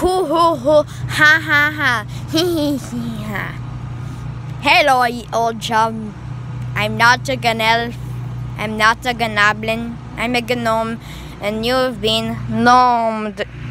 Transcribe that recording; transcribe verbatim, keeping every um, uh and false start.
Hoo hoo hoo, ha ha ha, hee hee hee ha. Hello, old chum. I'm not a gnelf. I'm not a gnoblin. I'm a gnome, and you've been gnomed.